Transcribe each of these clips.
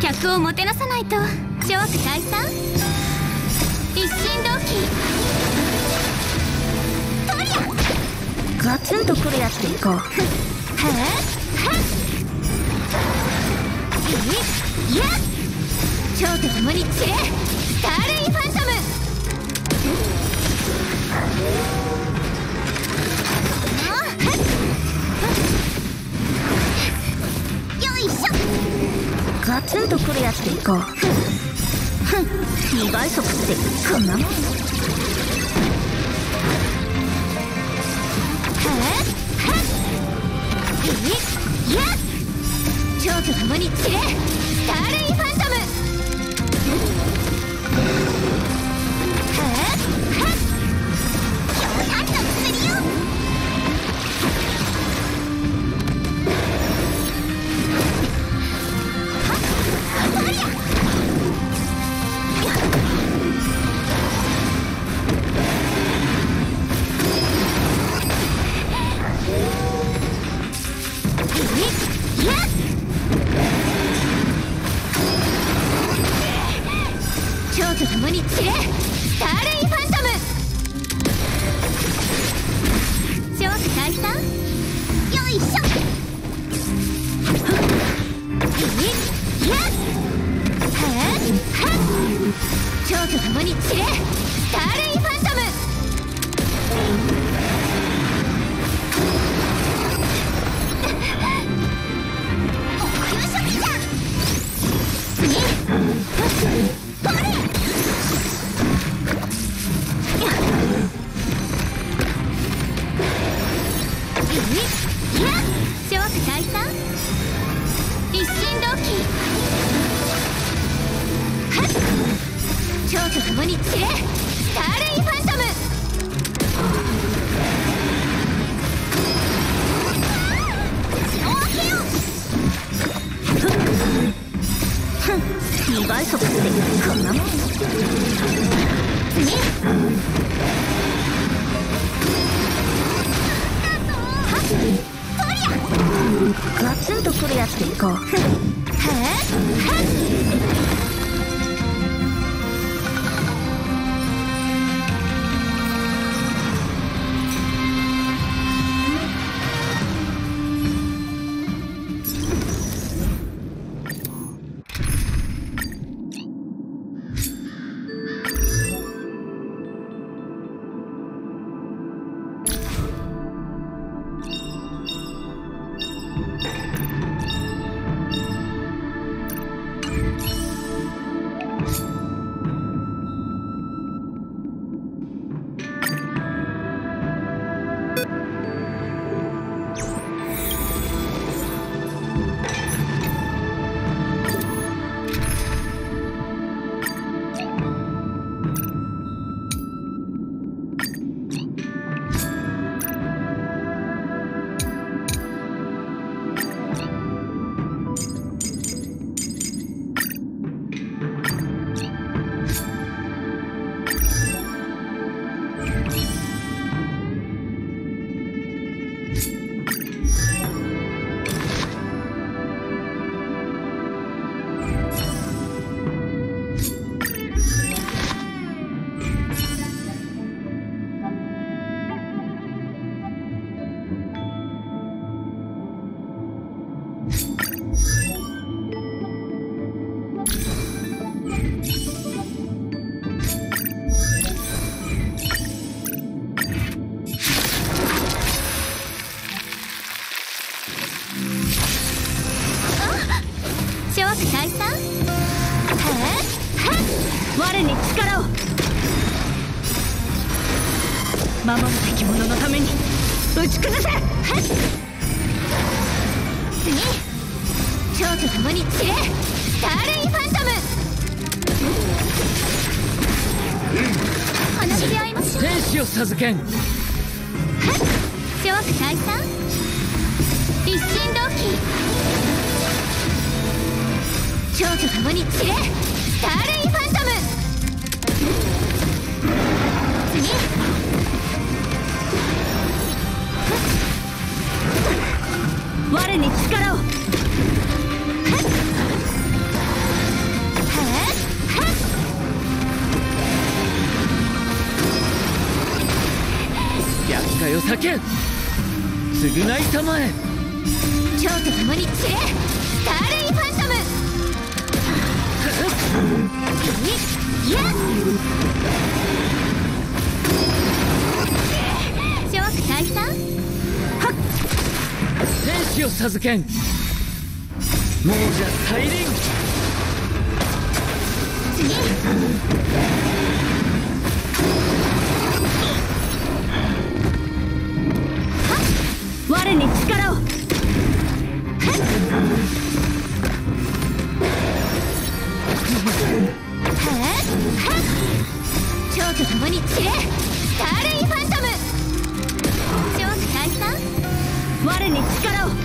客をもてなさないと。諸悪退散、一心同期。とりゃガツンとくるやつでいこう。 はっはっいや、蝶と共に散れ、スターレイファントム。よいしょ。 ガツンとくるやつでいこう。2倍速ってこんなもん。 はっはっいや、蝶と共に散れ、スターレイファントム。はっはっ強弾の釣りよ。蝶と共に散れ、スターレイファントム。諸悪退散、よいしょ。いや、はっはっ蝶と共に散れ、スターレイファントム。お夕食じゃ。次、これ。いや、諸悪退散、一心同期。はっ、蝶と共に散れ、スターレイファントム。血を分けよう。 2倍速ってこんなもん。 次、 ガツンとくるやつでいこう。 はっはっ我に力を。守るべき者のために打ち崩せ。 次、蝶と共に散れ、スターレイファントム。話し合いましょう。 天使を授けん。 諸悪退散、一心同期。蝶と共に散れ、スターレイファントム。次、 我に力を。 裂け、償いたまえ。 蝶と共に散れ、スターレイファントム。いや諸悪退散。はっ、 天使を授けん。亡者再臨。 次。 我に力を。 蝶と共に散れ、スターレイファントム。諸悪退散。 我に力を。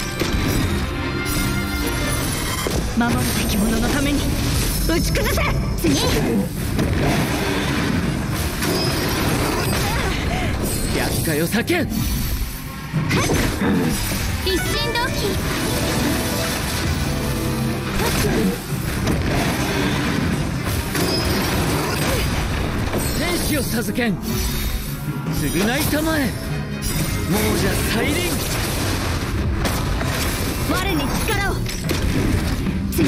守るべき者のために打ち崩せ。 次。 厄介を避けん。 一心同期。 天使を授けん。償いたまえ。亡者再臨。 我に力を。 次。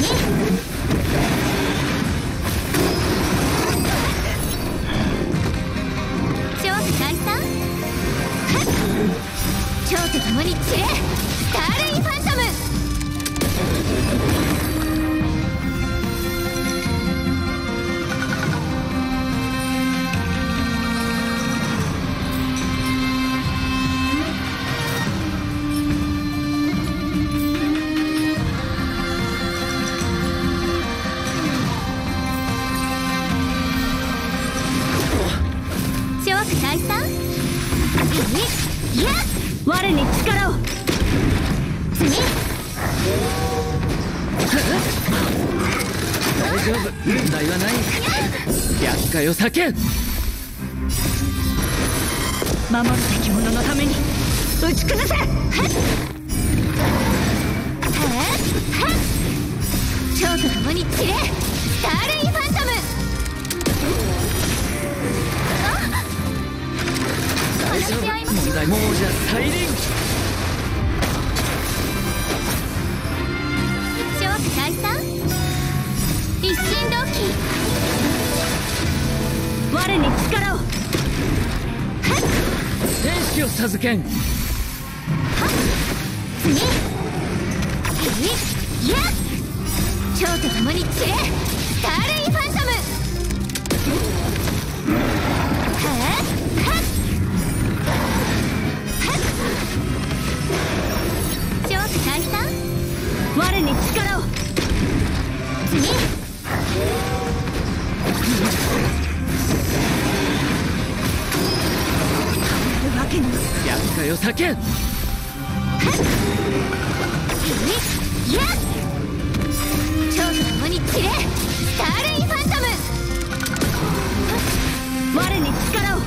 諸悪退散。蝶と共に散れ、スターレイファントム。諸悪退散。いや我に力を。 次。 大丈夫、問題はない。厄介を避けん。 守るべき者のために打ち崩せ。 蝶と共に散れ、スターレイファントム。 大丈夫、問題。亡者再臨。 諸悪退散。一心同期。 我に力を。 天使を授けん。 次。いや蝶と共に散れ、スターレイファントム。諸悪退散。 我に力を。 次。 わけには。 厄介を避けん。 いや蝶と共に散れ、スターレイファントム。 我に力を。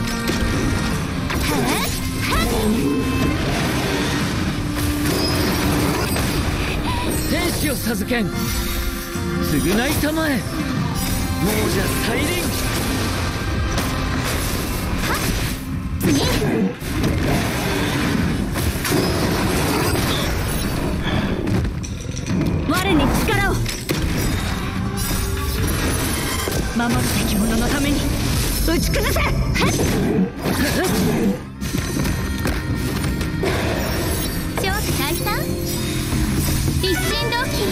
天使を授けん。償いたまえ。亡者再臨。 次。 我に力を。守るべき者のために打ち崩せ。 諸悪退散。一心同期。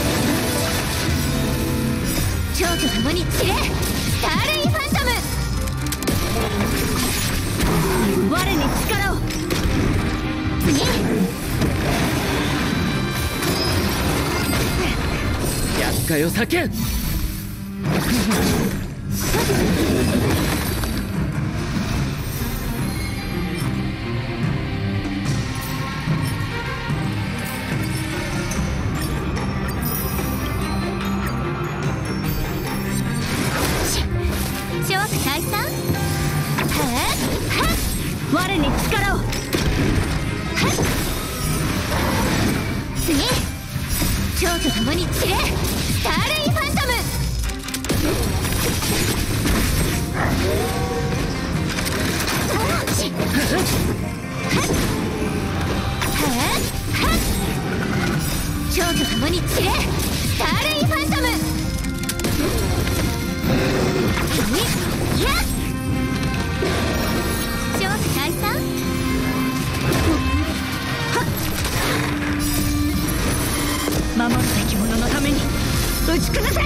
蝶と共に散れ、スターレイファントム。 我に力を。 次。 厄介を避けん。 諸悪退散。 我に力を。 次。蝶と共に散れ、スターレイファントム。 と共に散れスターレイファントム。やっ超退散。 守るべき者のために打ち崩せ。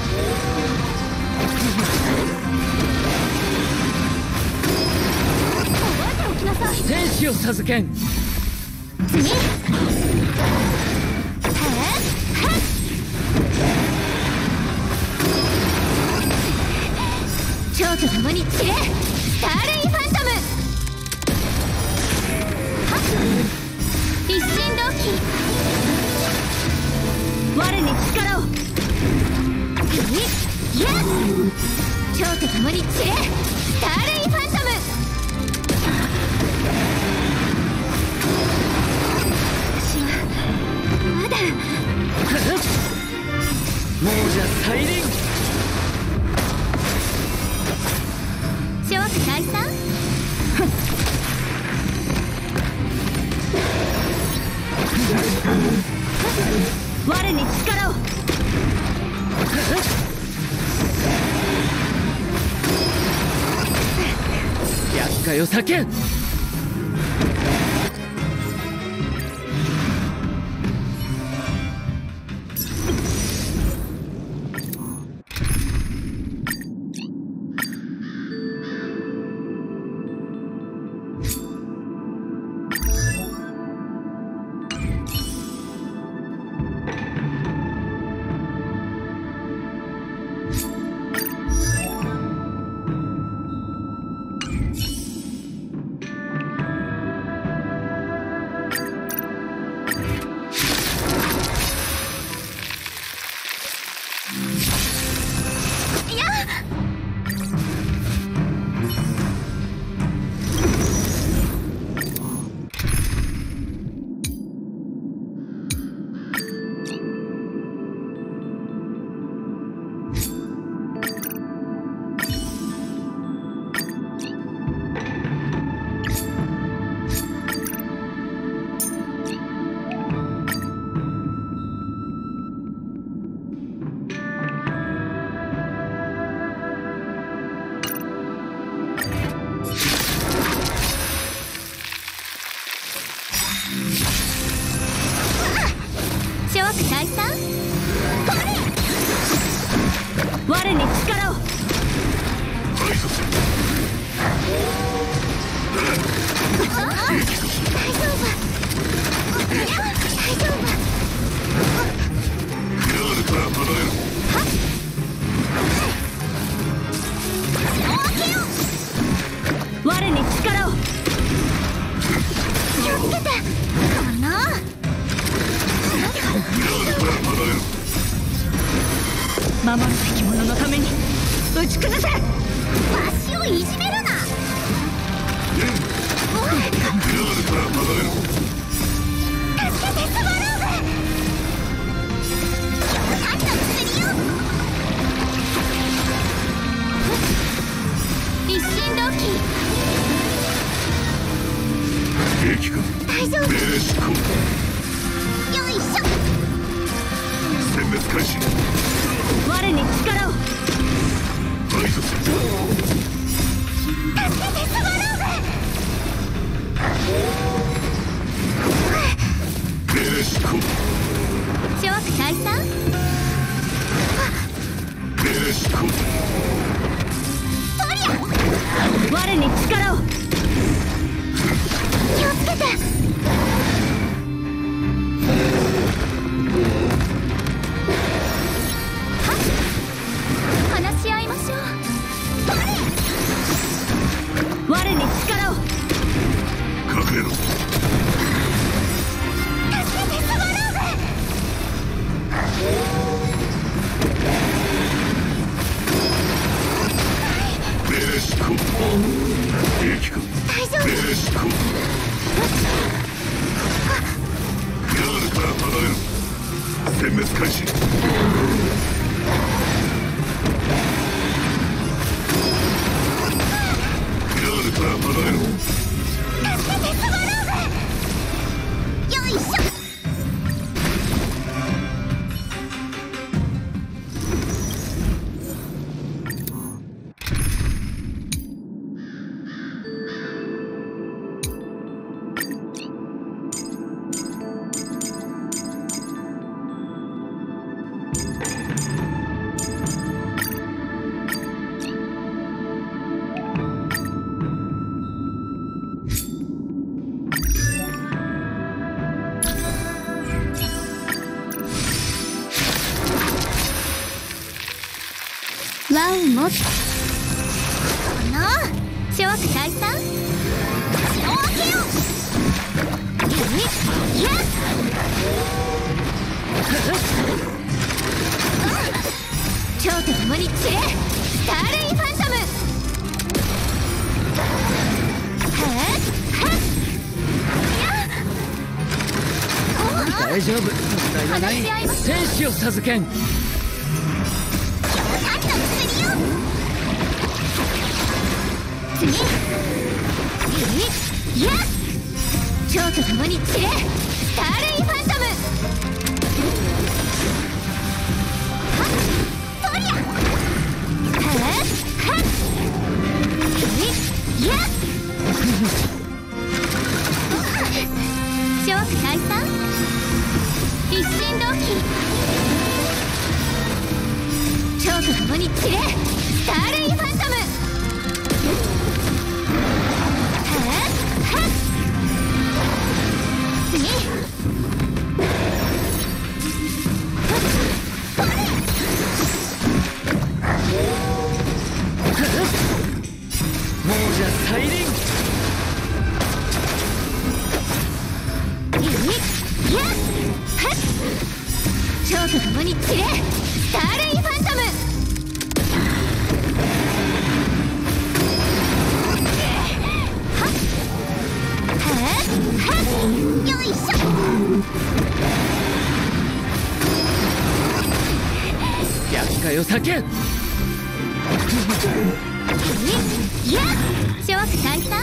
天使を授けん。 次蝶と共に散れスターレイファントム。一心同期。 我に力を。 やっ蝶と共に散れスターレイファントム。私はまだ亡者再臨。 超退散。 我に力を。 厄介を避けん。 超退散。 我に力を。 大丈夫。 我に力を。 気をつけて。 守るべき者のために打ち崩せ。 わしをいじめるな。助けてスワローブ。何の薬よ。一心同期。大丈夫。よいしょ。 殲滅開始。 我に力を。 助けてスワローブ。 命令執行。 超退散。 命令執行。 トリア。 我に力を。 気をつけて。話し合いましょう。 我に力を。 隠れろ。 助けてスワローブ。 命令執行。兵器か。 大丈夫。 命令執行。ガードから離れろ。殲滅開始。ガードから離れろ。 助けてスワローブ。よいしょ。 ワンもっと諸悪退散血を分けよう。やっ蝶と共に散れスターレイファントム。 大丈夫、問題はない。天使を授けん。 次やっ蝶と共に散れスターレイファントム。とりゃやっ諸悪退散一心同期。蝶と共に散れスターレイファントム。次亡者再臨。 やっ蝶と共に散れスターレイファントム。よいしょ。 厄介を避けん。 やっ諸悪退散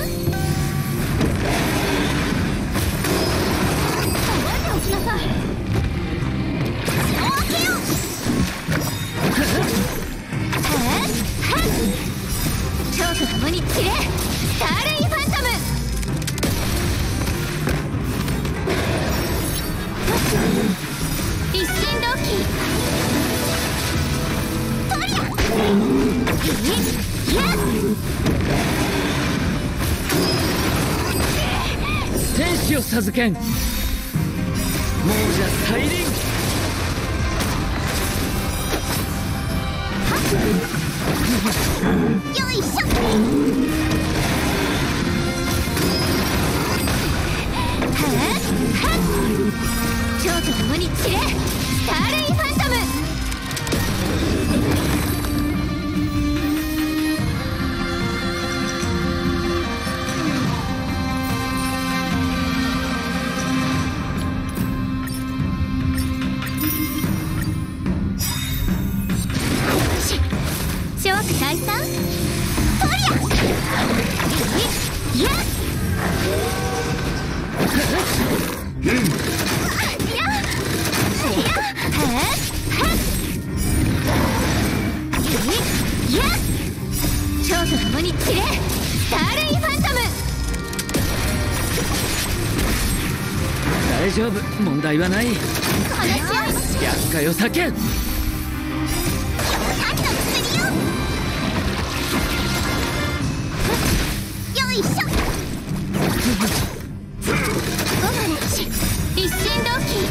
覚えておきなさい。血を分けよう。蝶と共に散れスターレイファントム。一心同期。とりゃやっ天使を授けん。亡者再臨。 よいしょ。蝶と共に散れスターレイファントム。諸悪退散とりゃやっ蝶と共に散れスターレイファントム。 大丈夫、問題はない。 話し合いましょう。 厄介を避けん。 よいしょ。一心同期。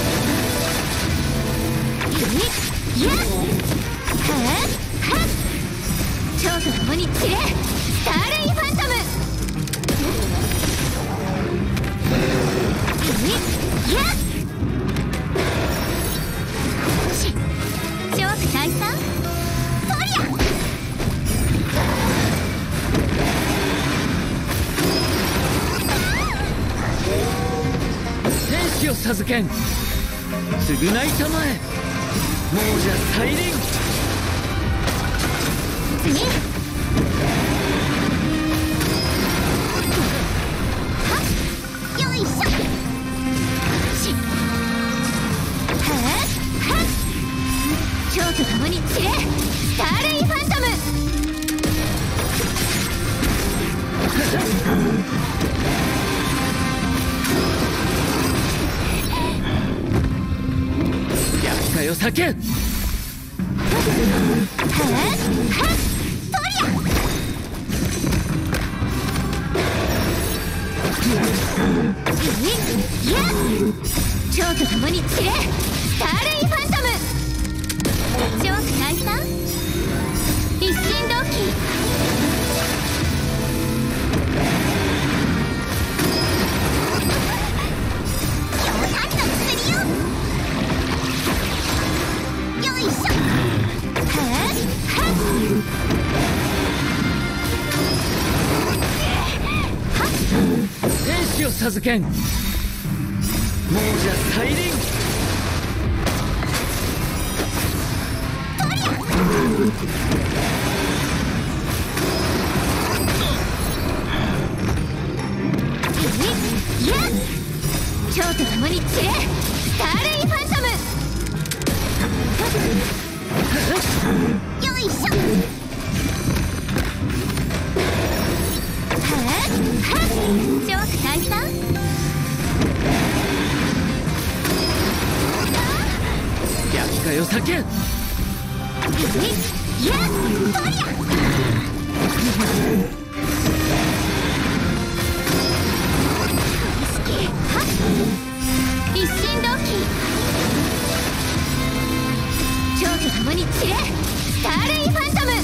やっ蝶と共に散れスターレイファントム。やっ諸悪退散とりゃ天使を授けん。償いたまえ。亡者再臨。 次よいしょ。蝶と共に散れスターレイファントム。 厄介を避けん。蝶と共に散れスターレイファントム。諸悪退散授けん。亡者再臨。 蝶と共に散れ、スターレイファントム。よいしょ。蝶と退散。 逆かよ叫ん。 一心同期。蝶と共に散れ、スターレイファントム。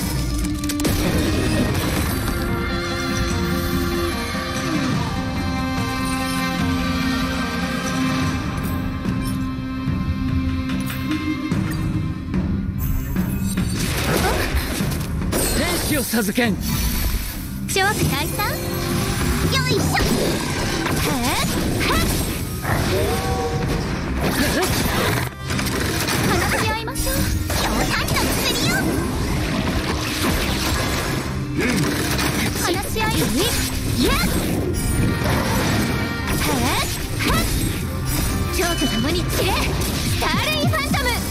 天使を授けん。 蝶と退散。よいしょ。話し合いましょう。今日の薬よ。話し合い。蝶と共に散れ、スターレイファントム。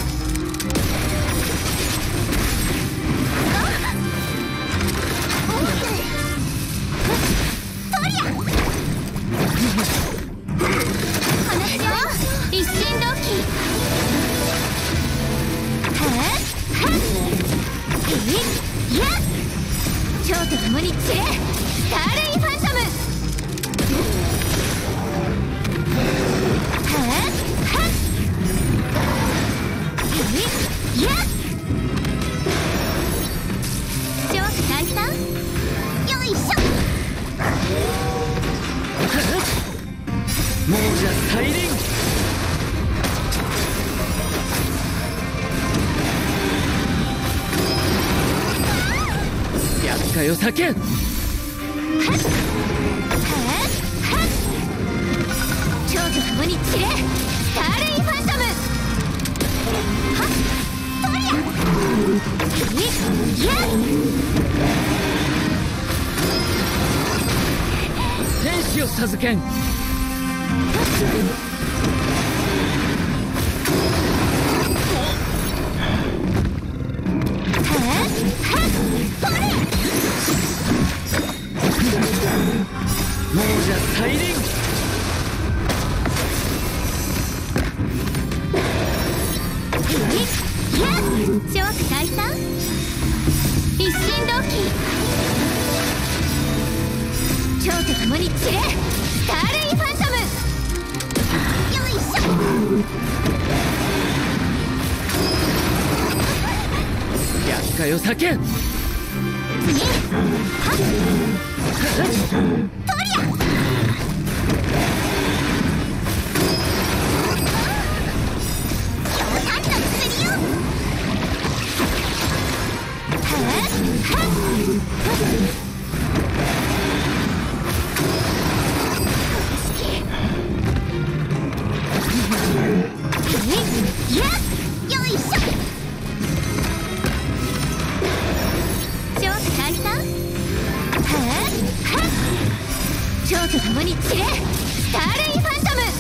一心同期。蝶と共に散れ、スターレイファントム。蝶と退散。よいしょ。 亡者再臨。逆かよ叫ん。 蝶と共に散れ、スターレイファントム。 天使を授けん。亡者再臨。 蝶と退散。一心同期。蝶と共に散れ、スターレイファントム。よいしょ。 逆かよ叫ん。 よいしょ。蝶と退散。蝶と共に散れ、スターレイファントム。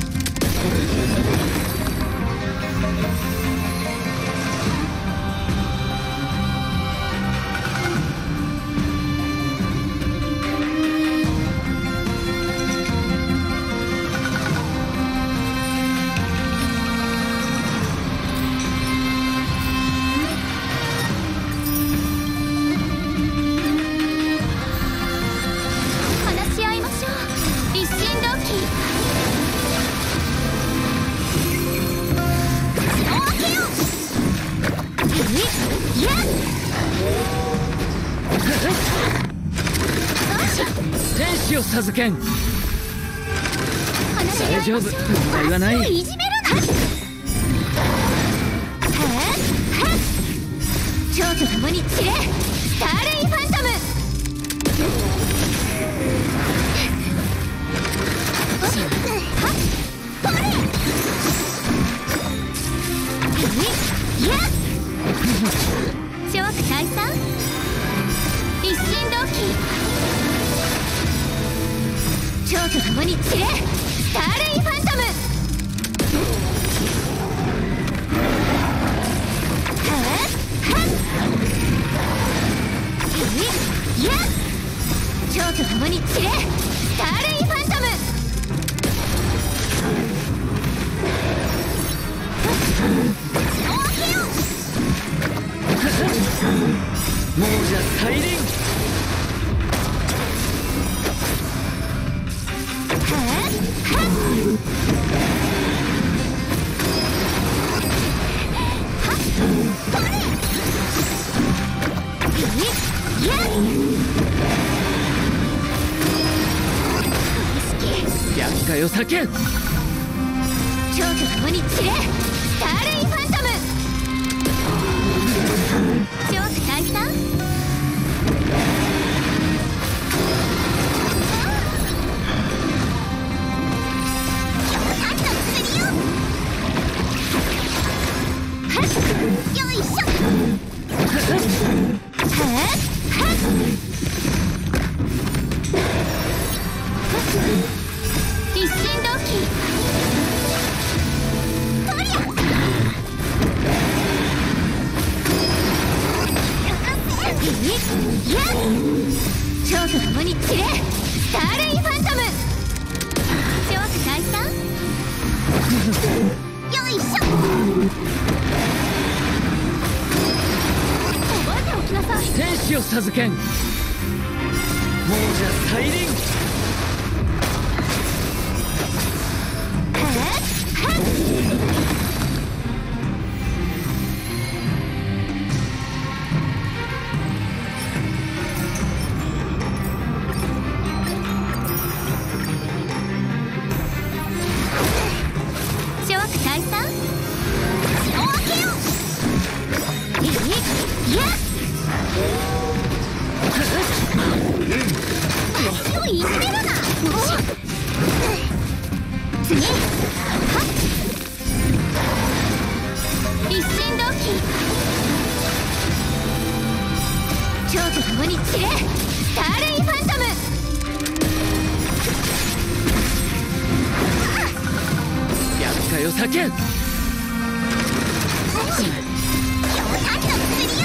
話し合いましょう。一心同期。城を開けよう。 天使を授けん。 話し合いましょう。 大丈夫、問題はない。 足をいじめるな。蝶と共に散れ、スターレイファントム。 諸悪退散、一心同期、蝶と共に散れ、スターレイファントム。蝶と共に散れ、スターレイファントム。血を分けよう。 亡者大輪。厄介を避けん。 蝶と共に散れ、スターレイファントム。諸悪退散、よいしょ。一心同期、とりゃ蝶と共に散れ、スターレイファントム。諸悪退散、よいしょ。覚えておきなさい。 天使を授けん。亡者大輪。 諸悪退散、血を分けよう。足をいじめるな。次、一心同期、蝶と共に散れ、スターレイファントム。 厄介を避けん。 今日何の薬よ。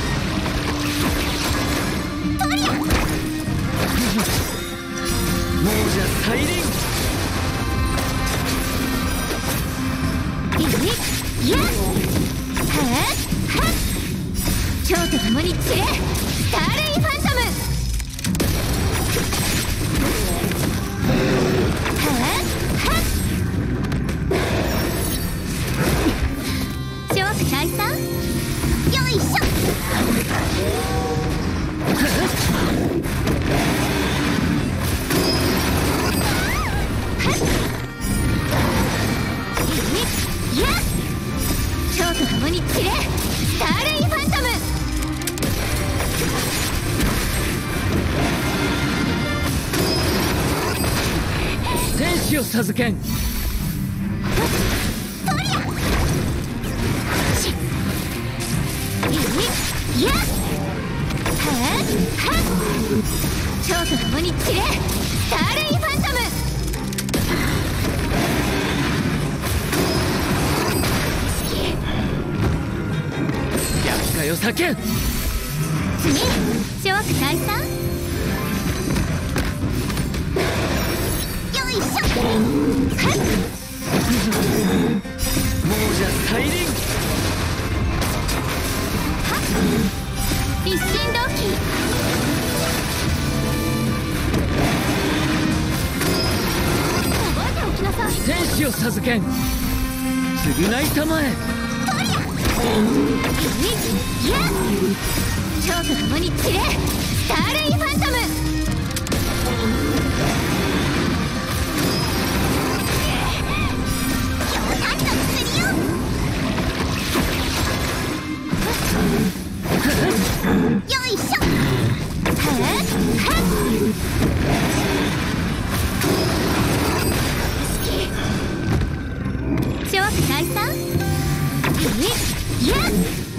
とりゃ亡者大輪。 蝶と共に散れ、スターレイファントム。諸悪退散、よいしょ。蝶と共に散れ、スターレイファントム。 天使を授けん。 とりゃ蝶と共に散れ、スターレイファントム。 厄介を避けん。 次、諸悪退散、よいしょ。 亡者大輪。 一心同期、覚えておきなさい。 天使を授けん。償いたまえ。 蝶と共に散れ、スターレイファントム。何の薬よ。よいしょ。 解散。やっ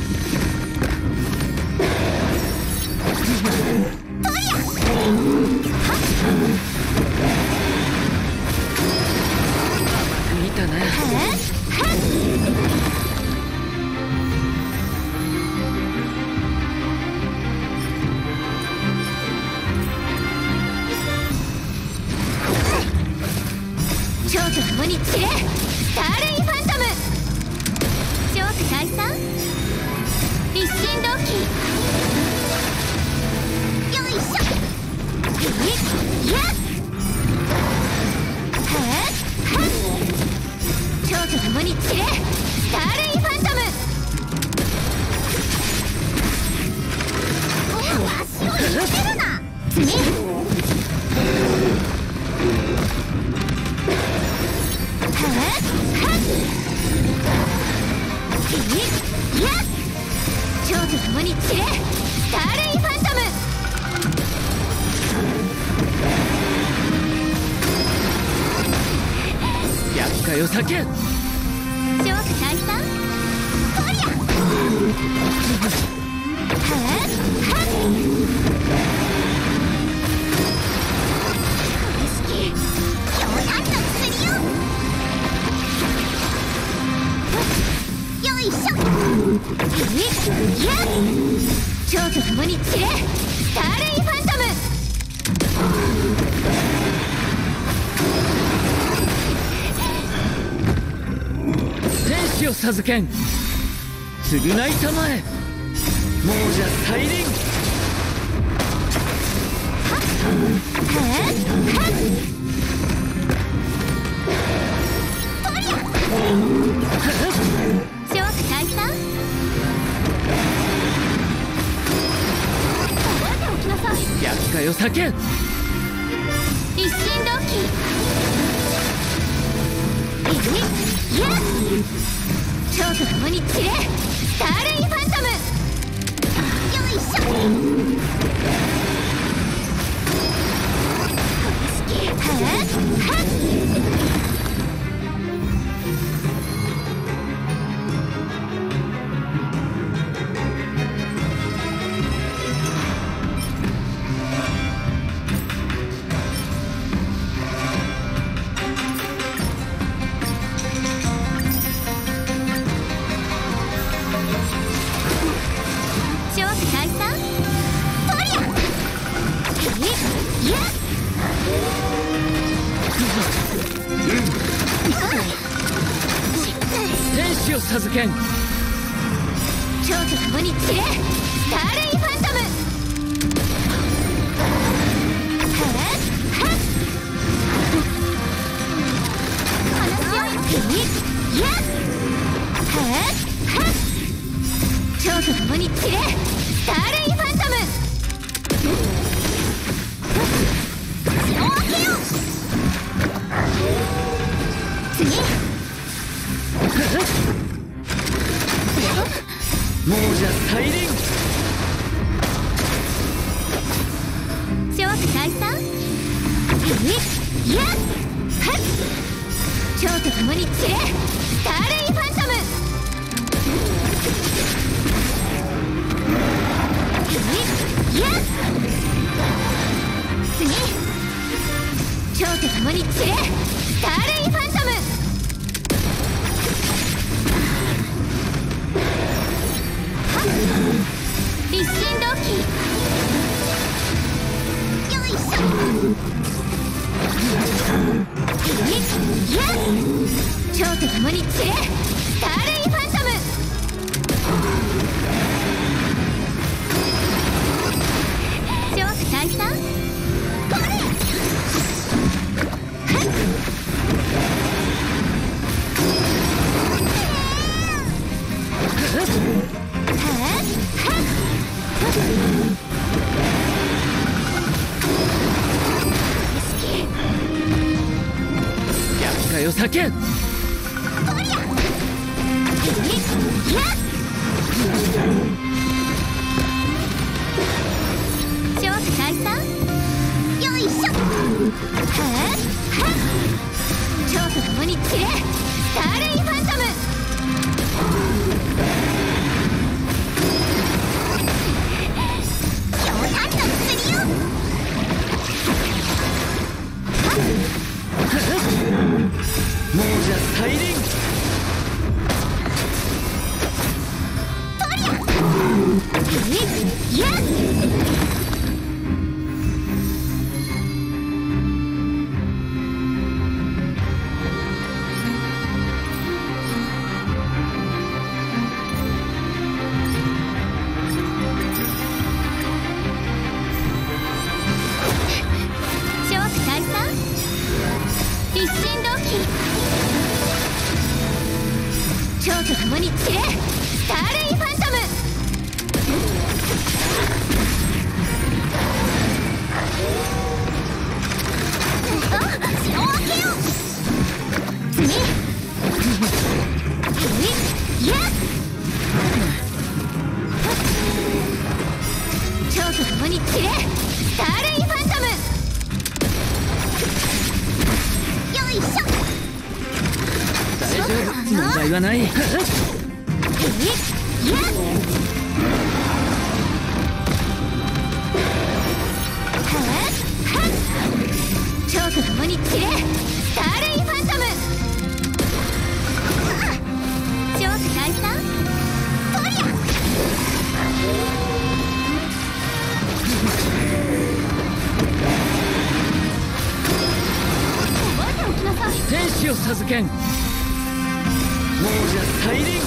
とりゃ見たね。 蝶と共に散れスターレインファントム。蝶と解散。一心同期。よいしょ。やっ蝶と共に散れスターレインファントム。足を入れるな。次やっ蝶と共に散れスターレインファントム。 厄介を避け。 蝶と解散。とりゃ意識冗談の釣りよ。よいしょ。やっ蝶と共に散れスターレインファントム。 天使を授けん。償いたまえ。亡者再臨。 とりゃ蝶と解散。覚えておきなさい。 厄介を避け。 一心同期。やっ蝶と共に散れスターレインファントム。よいしょ。意識蝶と解散。とりゃやっ天使を授けん。 蝶と共に散れスターレインファントム。やっ蝶と共に散れスターレインファントム。血を分けよう。次亡者再臨。 蝶と解散。やっ蝶と共に散れスターレインファントム。やっ次蝶と共に散れスターレインファントム。一心同期。よいしょ。やっ蝶と共に散れスターレインファントム。蝶と解散。これ厄介を避け。 とりゃやっ蝶と解散。よいしょ。蝶と共に散れスターレインファントム。 やっ蝶と共に散れ、スターレイファントム。城を開けよう。次やっ蝶と共に散れ、スターレイファントム。よいしょ。 大丈夫、問題はない。蝶と共に散れ、スターレイファントム。蝶と退散、とりゃ覚えておきなさい。 天使を授けん。亡者再臨。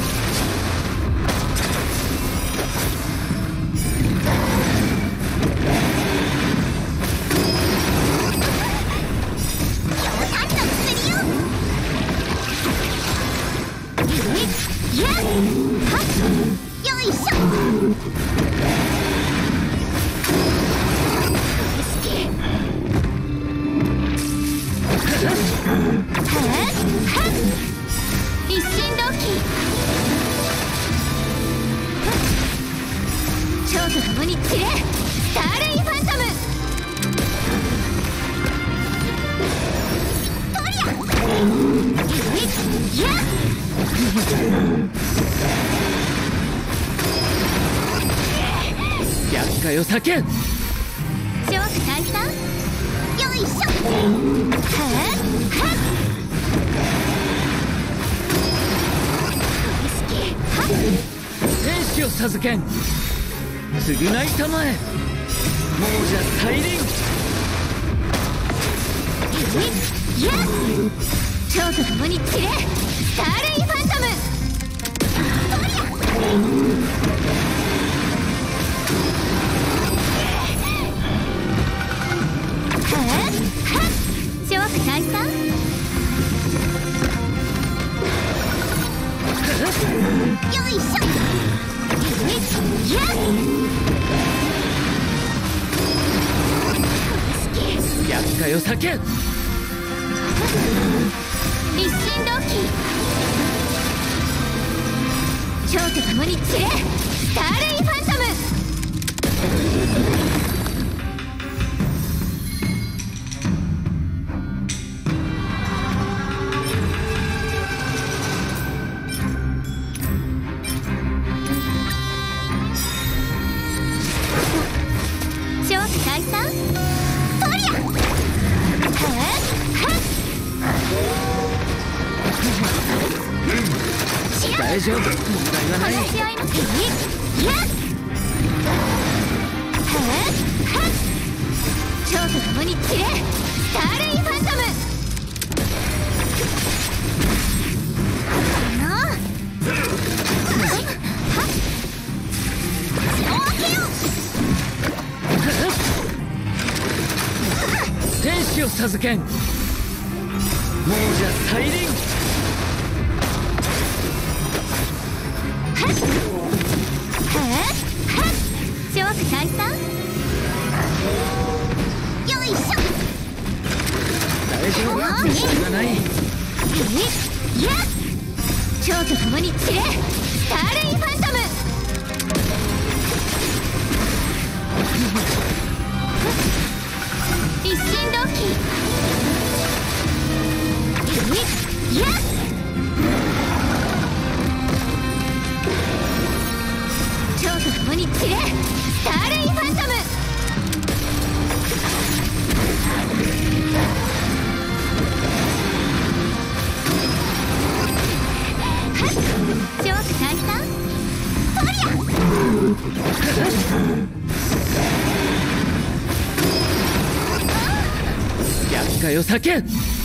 蝶と共に散れ、スターレイファントム。とりゃやっ厄介を避けん。 蝶と退散、よいしょ。 天使を授けん。償いたまえ。亡者再臨。 やっ蝶と共に散れ、スターレイファントム。とりゃ蝶と退散、よいしょ。やっ厄介を避けん。 一心同期、蝶と共に散れ、スターレイファントム。蝶と退散、とりゃ大丈夫、問題はない。 話し合います。やっ蝶と共に散れ、スターレイファントム。城を開けよう。 天使を授けん。亡者再臨。 蝶と退散、よいしょ。 大丈夫、問題はない。 やっ蝶と共に散れ、スターレイファントム。一心同期、やっ蝶と共に散れ、スターレイファントム。蝶と退散、とりゃ厄介を避け。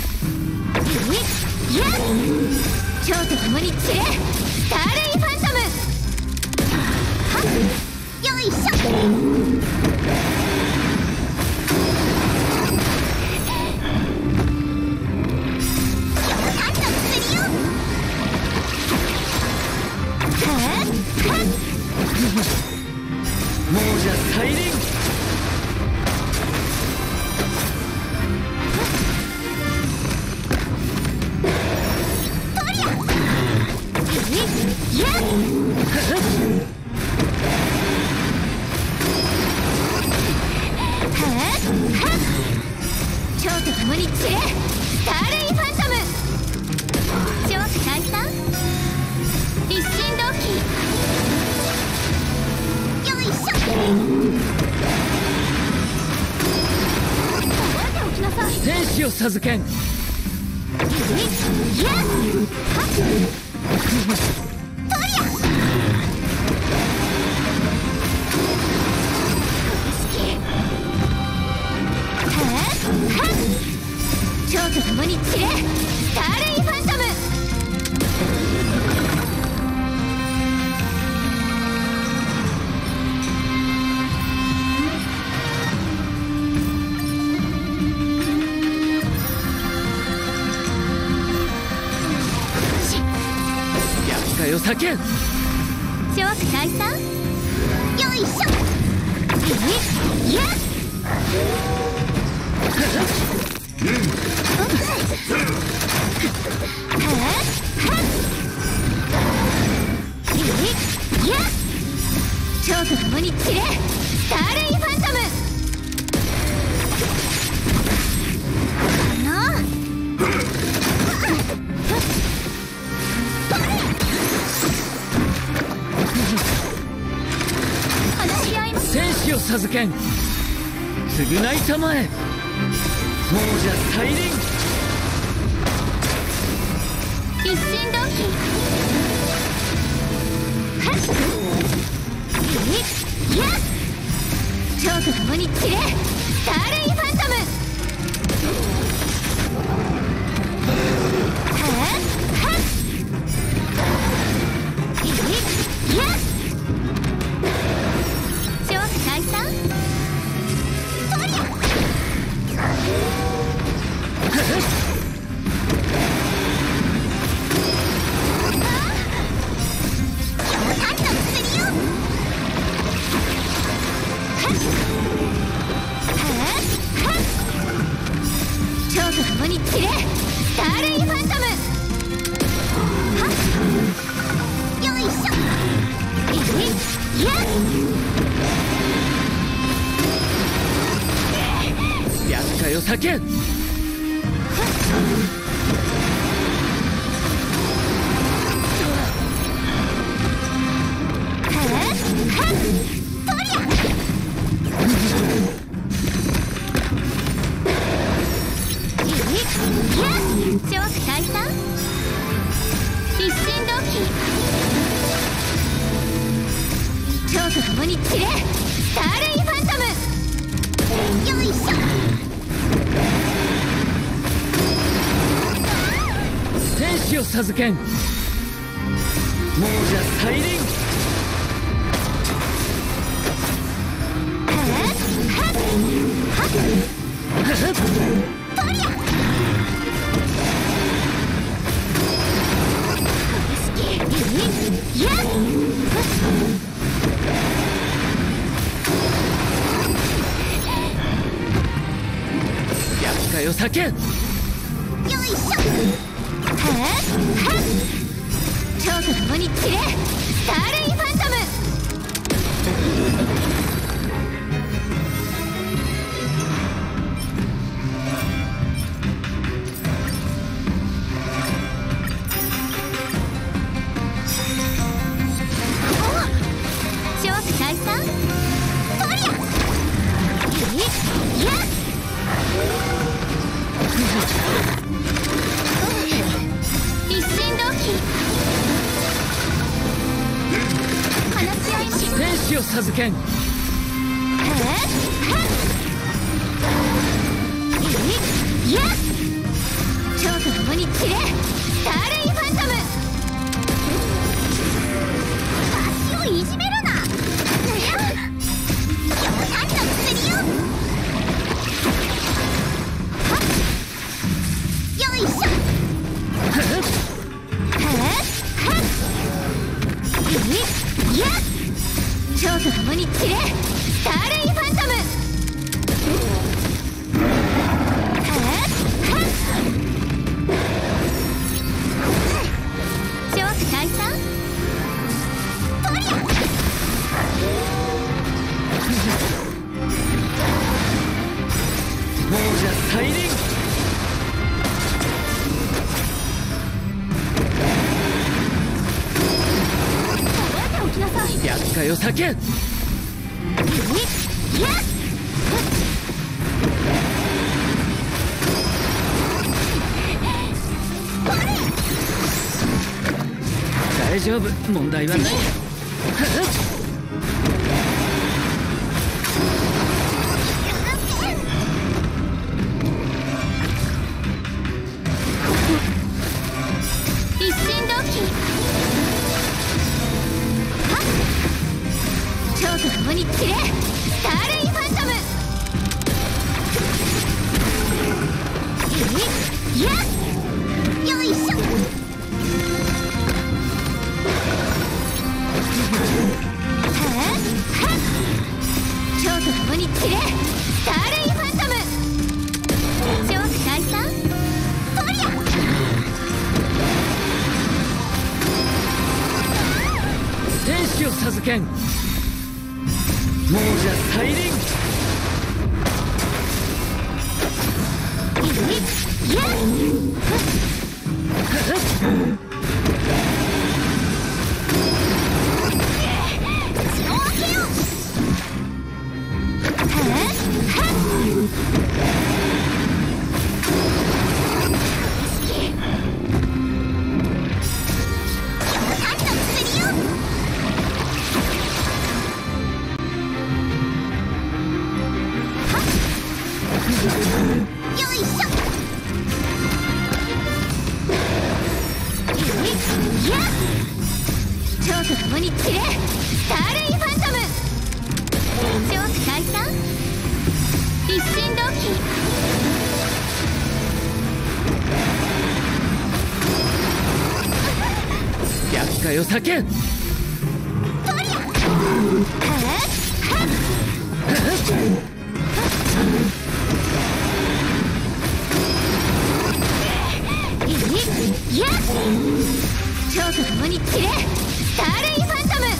蝶と共に散れ、スターレイファントム。はっ、よいしょ。 亡者再臨。 蝶と共に散れ、スターレイファントム。超解散、一心同期。よいしょ。覚えておきなさい。 天使を授けん。 蝶と共に散れ、スターレイファントム。 厄介を避けん。 超解散、よいしょ。やっ蝶と共に散れ、スターレイファントム。話し合います。 天使を授けん。償いたまえ。亡者再臨。 一心同期。蝶と共に散れ、スターレイファントム。超解散、そりゃ。蝶と共に散れ、スターレイファントム。はっ、よいしょ。 厄介を避けん。 超解散、一心同期。蝶と共に散れ、スターレイファントム。よいしょ。 天使を授けん。亡者再臨。厄介を避けん。 よいしょ。蝶と共に散れ、スターレイファントム。超解散、そりゃ。一心同期。 使を授けん。 蝶と共に散れ、スターレイファントム。足をいじめるな。何の薬よ。よいしょ。蝶と共に散れ、スターレイファントム。超解散。とりゃ。 亡者再臨。 覚えておきなさい。 厄介を避けん。大丈夫、問題はない。 一心同期。蝶と共に散れ、スターレイファントム。よいしょ。蝶と共に散れ、スターレイファントム。超解散。とりゃ。 天使を授けん。亡者再臨。 蝶と共に散れ、スターレイファントム。超解散。一心同期。 厄介を避けん。 とりゃ。蝶と共に散れ、スターレイファントム。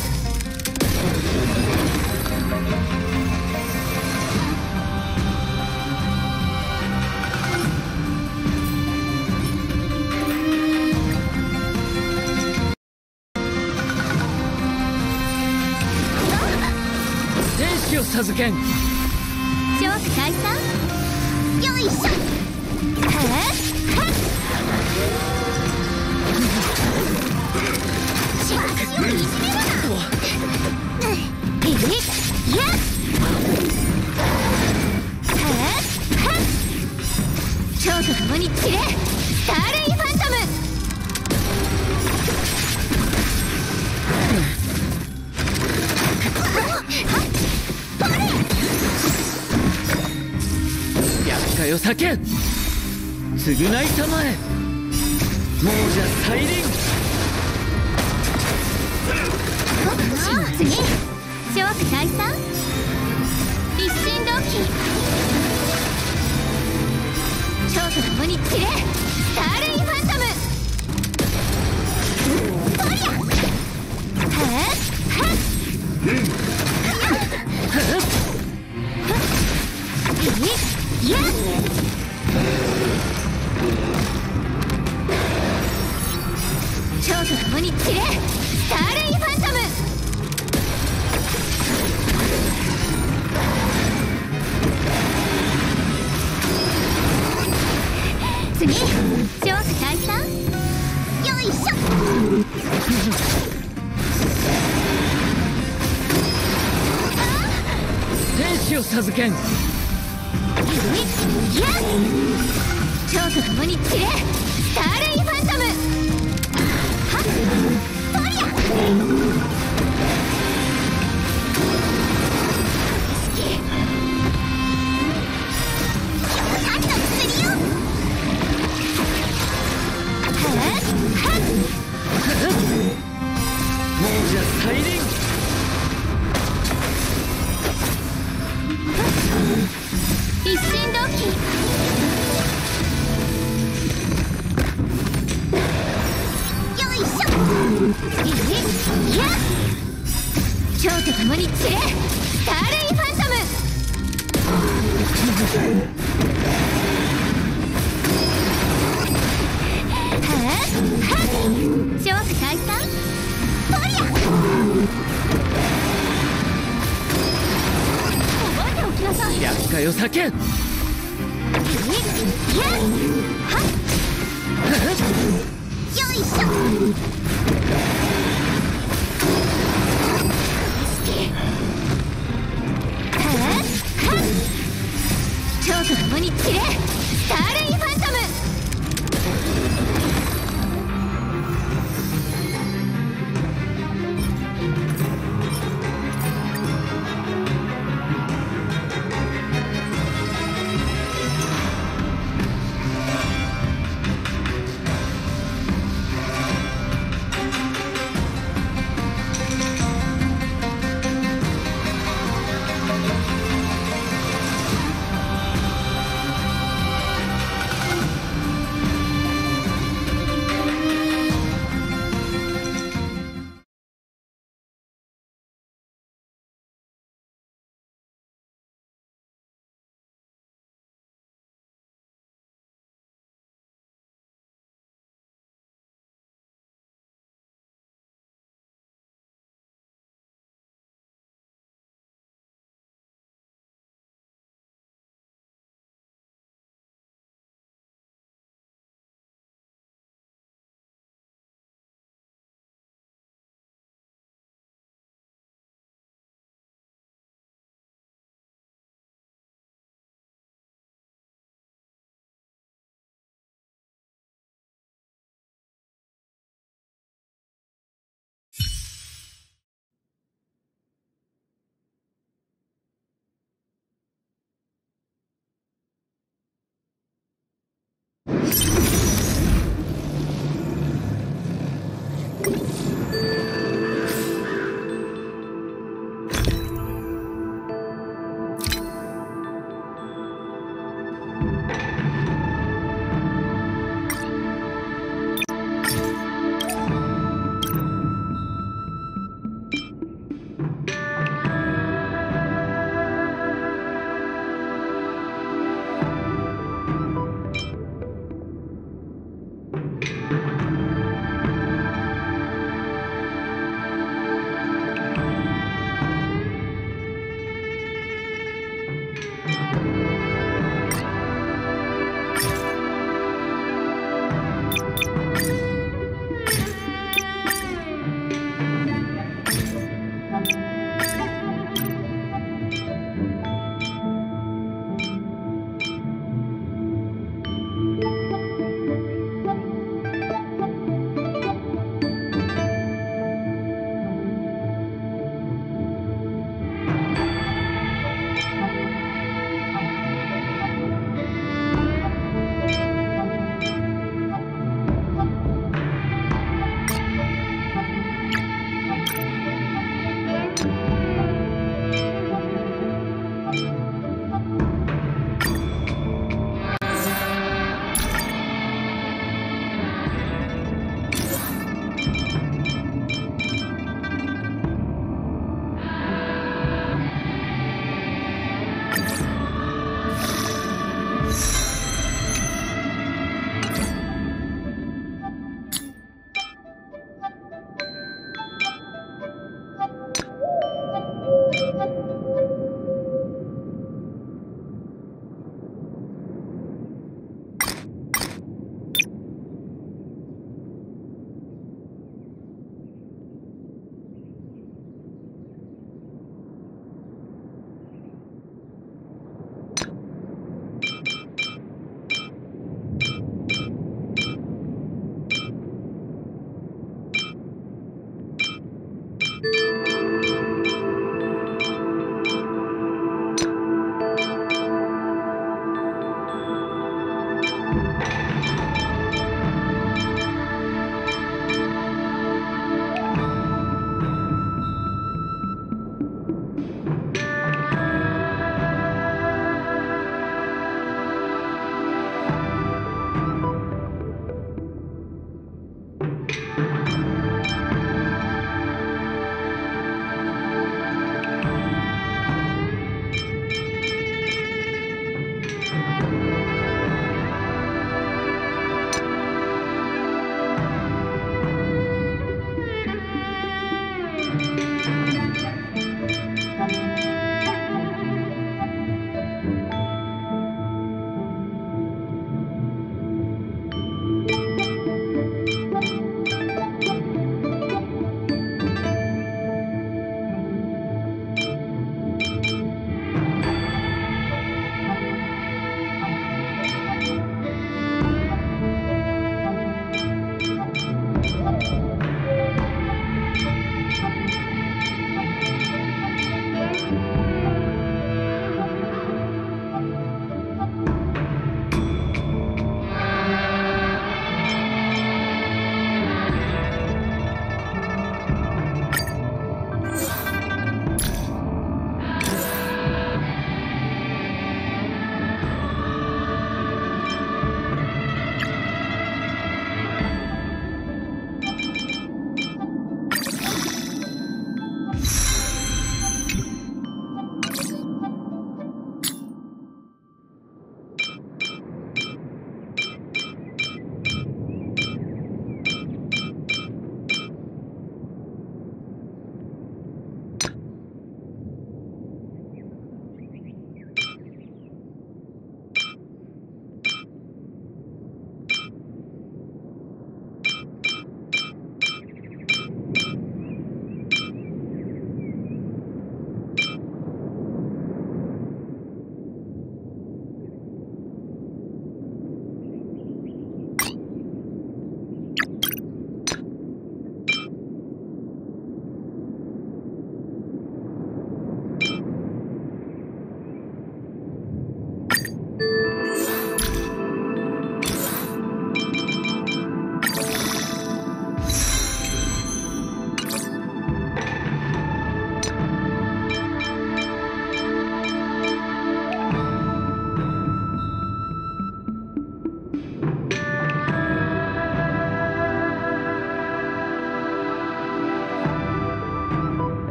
天使を授けん。 超解散。よいしょ。足をいじめるな。蝶と共に散れ、スターレイファントム。 厄介を避けん。償いたまえ。亡者再臨。 次、超解散。一心同期。蝶と共に散れ、スターレイファントム。とりゃ。蝶と共に散れ、スターレイファントム。次、 子を授けん。 超と共に散れスターレイファントム。はっとりゃなんと釣りよ。はっはっもうじゃ再臨。 一心同期。よいしょ。いや超と共に散れスターレイファントム。超と解散とりゃ覚えておきなさい。 厄介を避けん。 いやはっよいしょ。超と共に散れスターレイファントム。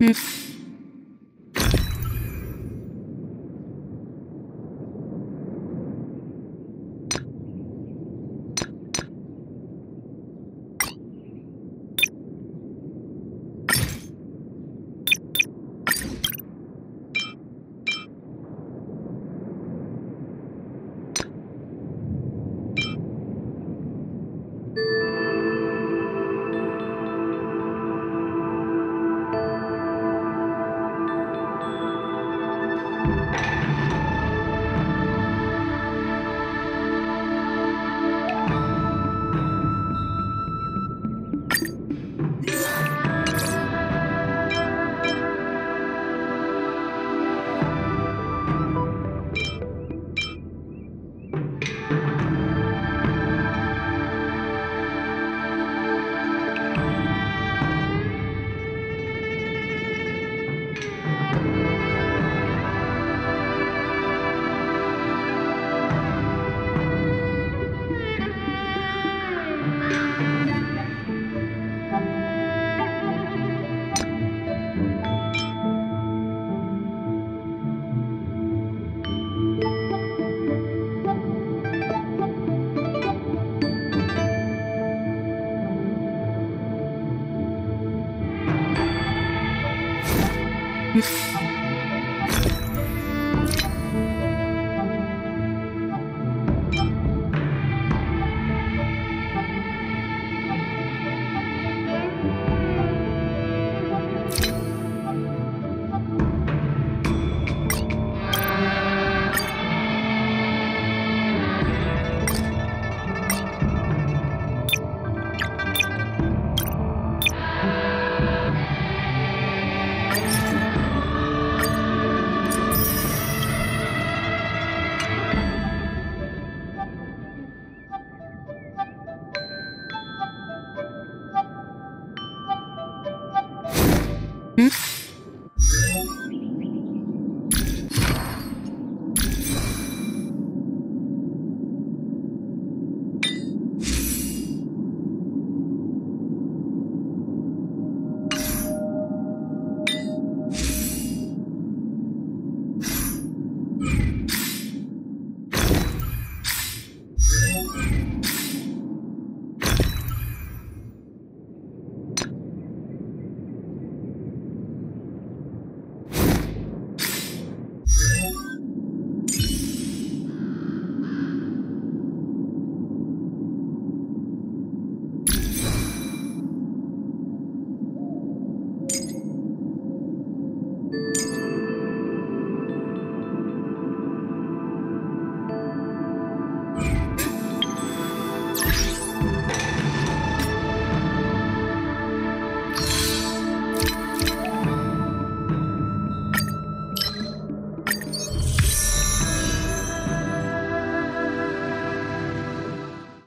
「